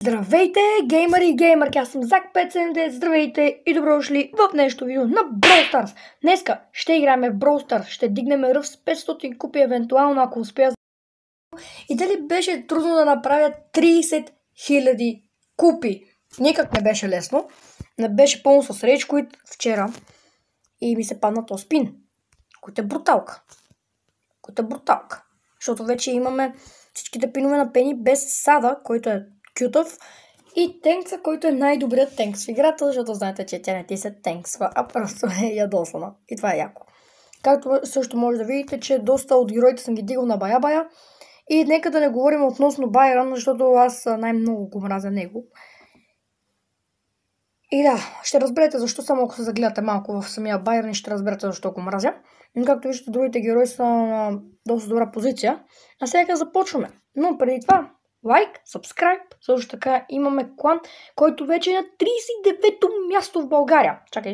Здравейте, геймъри и геймърки, аз съм Zak579, здравейте и добро дошли в днешното видео на Brawl Stars. Днеска ще играем в Brawl Stars, ще дигнем ръв с 500 купи, евентуално ако успея. И дали беше трудно да направя 30 000 купи? Никак не беше лесно, не беше пълно с рейдж quit вчера и ми се падна то спин, който е бруталка. Защото вече имаме всичките пинове на Пени без Сада, който е кютъв, и Тенкса, който е най-добрият тенкс в играта, защото знаете, че тя не ти се тенксва, а просто е ядосана. И това е яко. Както също може да видите, че доста от героите съм ги дигал на бая-бая. И нека да не говорим относно Байрон, защото аз най-много го мразя него. И да, ще разберете защо, само ако се загледате малко в самия Байрон, ще разберете защо го мразя. Но както виждате, другите герои са на доста добра позиция. А сега започваме. Но преди това, лайк, subscribe, също така имаме клан, който вече е на 39-то място в България. Чакай.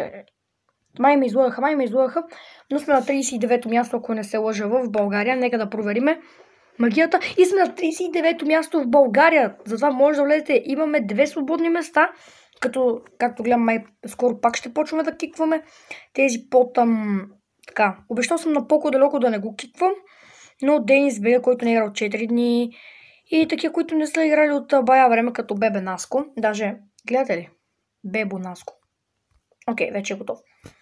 Май ме излъгаха, но сме на 39-то място, ако не се лъжа, в България. Нека да провериме магията. И сме на 39-то място в България. Затова може да влезете. Имаме 2 свободни места. Както гледам, май скоро пак ще почваме да кикваме. Тези така. Обещал съм на по-далеко да не го киквам. Но Денис Бега, който не е играл 4 дни. И такива, които не са играли от бая време, като Бебе Наско. Даже, гледате ли? Бебо Наско. Окей, вече е готов.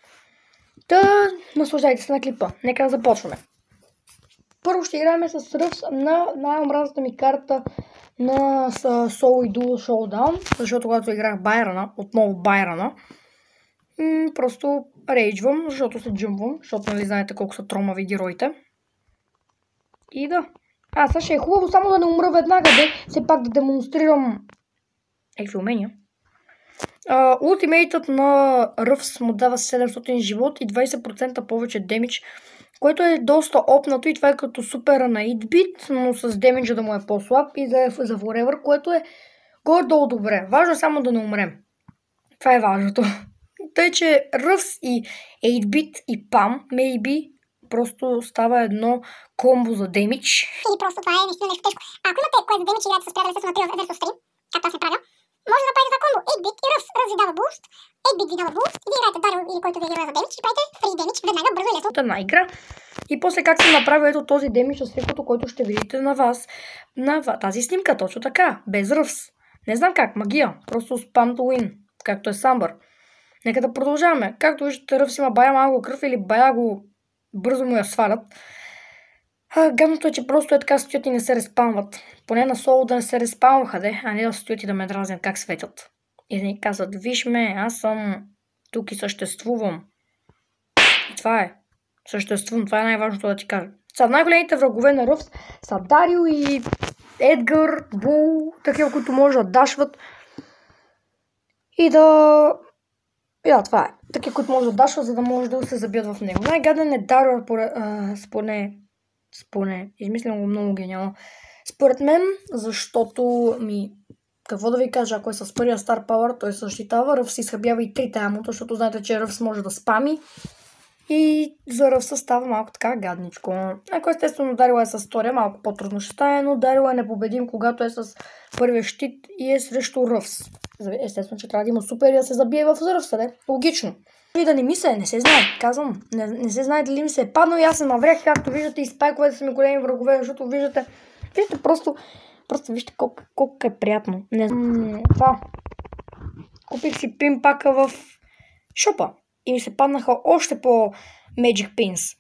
Наслаждайте се на клипа. Нека да започваме. Първо ще играем с ръвс на най-омразната ми карта на Соло и Дуо Showdown, защото когато играх отново Байрона, просто рейджвам, защото се джъмвам, защото нали знаете колко са тромави героите. И да. Сега ще е хубаво само да не умра веднага, все пак да демонстрирам някакви умения. Ултимейтът на Ръвс му дава 700 живот и 20% повече демидж, което е доста опнато и това е като супера на Итбит, но с демиджа да му е по-слаб и да е за Forever, което е горе-долу добре. Важно е само да не умрем. Това е важното. Тъй, че Ръвс и 8-bit и Пам, maybe, просто става едно комбо за демидж. И просто това е наистина нещо тежко. Ако имате кое за демидж играете с приятели на 3 versus 3, както аз не правя, може да правите за комбо 8-bit и Ръвс. Ръвс ви дава буст, 8-bit ви дава буст и ви играете Дарил или който ви е герой за демидж и правите фри демидж веднага, бързо и лесно. Една игра. И после как съм направил ето този демидж с фикото, който ще видите на вас. На тази снимка, точно така, без Ръвс. Не знам как, магия. Просто spam to win, както е Самбър. Нека да продължаваме. Както виждате, Ръвс има бая малко кръв или бая го бързо му я свалят. Гадното е, че просто е така стоят и не се респаунват. Поне на Соло да не се респаунваха, а не да стоят и да ме дразнят как светят. И да ни казват, виж ме, аз съм тук и съществувам. И това е. Съществувам, това е най-важното да ти кажа. Най-големите врагове на Ръвс са Дарил и Едгар, Бул, такива, които може да дашват. И да, това е. Такива, които може да дашват, за да може да се забият в него. Най-гаден е Дарил, според измислям го много гениално. Според мен, защото какво да ви кажа, ако е с първия Star Power, той защитава, Ръвс изхъбява и 3 амото, защото знаете, че Ръвс може да спами. И за Ръвса става малко така гадничко. Ако естествено Дарил е с втория, малко по-трудно ще стане, но Дарил е непобедим, когато е с първия щит и е срещу Ръвс. Естествено, че трябва да има супер и да се забие в Ръвса, логично. И да не ми се, не се знае, казвам, не се знае дали ми се е паднал и аз се наврях, както виждате, и спайковете са ми големи врагове, защото виждате просто вижте колко е приятно. Това. Купих си пин пака в шопа и ми се паднаха още по Magic Pins.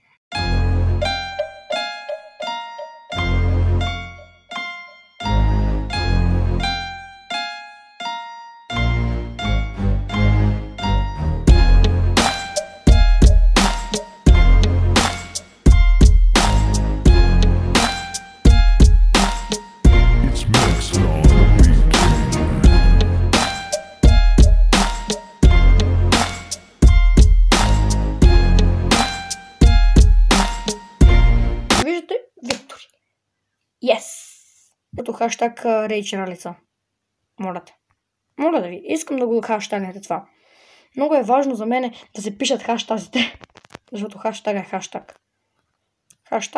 Yes! Ето хаштаг рейчералица. Моля да ви. Искам да го хаштагнете това. Много е важно за мен да се пишат хаштазите. Защото хаштаг е хаштаг.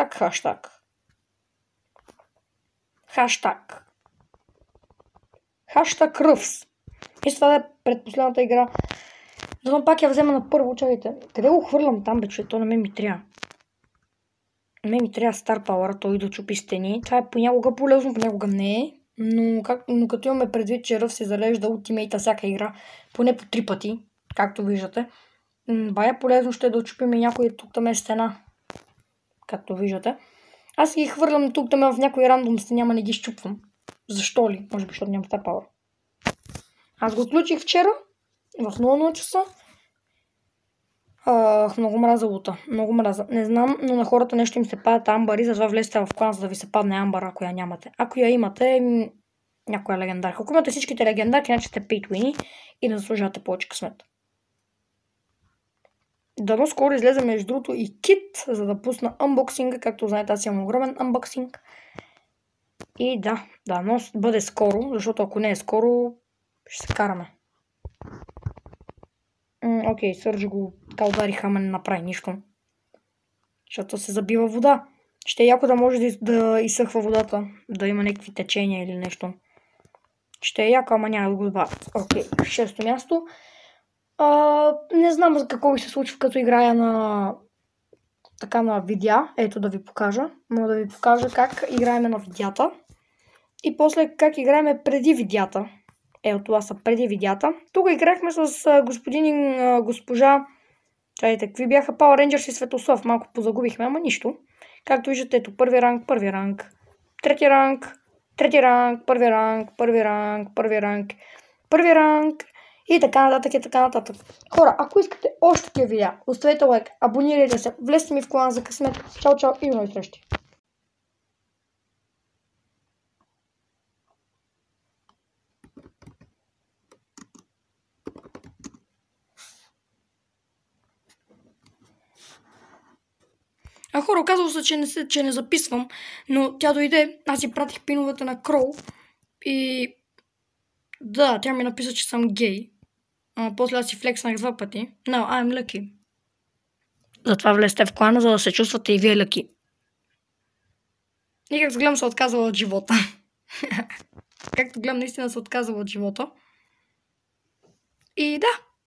Хаштаг. Хаштаг Ръвс. И това да е предпоследната игра. Затова пак я взема на първо, чакайте. Къде го хвърлям там, бе, че то на мен ми трябва? На мен ми трябва Star Power, той да чупи стени. Това е понякога полезно, понякога не е. Но като имаме предвид, че Ръв се зарежда ултимейта всяка игра, поне по 3 пъти, както виждате. Бая полезно ще е да отчупим и някой тук там е стена. Както виждате. Аз ги хвърлям тук там в някой рандом стена, ама не ги щупвам. Защо ли? Може би, защото нямам Star Power. Аз го отключих вчера, в 00 часа. Много мраза лута. Много мраза. Не знам, но на хората нещо им се падат амбари, затова влезте в клан, за да ви се падне амбара, ако я нямате. Ако я имате, някоя легендарка. Ако имате всичките легендарки, значи сте pay to win и да заслужавате повече късмет. Дано скоро излезе между другото и кит, за да пусна анбоксинга, както знаете, аз имам огромен анбоксинг. И да, но бъде скоро, защото ако не е скоро, ще се караме. Окей, Сърджи го така удари, ама не направи нищо. Защото се забива вода. Ще е яко да може да изсъхва водата, да има някакви течения или нещо. Ще е яко, ама няма да го добавят. Окей, 6-то място. Не знам за какво ви се случва, като играя на видеа. Ето да ви покажа. Мога да ви покажа как играеме на видеята. И после как играеме преди видеята. Ето това са преди видеята. Тук играхме с господин и госпожа. Чайте, какви бяха Power Rangers и Светослав. Малко позагубихме, ама нищо. Както виждате, ето първи ранг, трети ранг, първи ранг и така нататък. Хора, ако искате още такива видеа, оставете лайк, абонирайте се, влезте ми в клана за късмет. Чао и до нови срещи. Хора, оказва се, че не записвам, но тя дойде, аз си пратих пиновете на Кроу и да, тя ми написа, че съм гей. После аз си флекснах 2 пъти. No, I'm lucky. Затова влезте в клана, за да се чувствате и вие lucky. И как гледам се отказала от живота. Както гледам, наистина се отказала от живота. И да.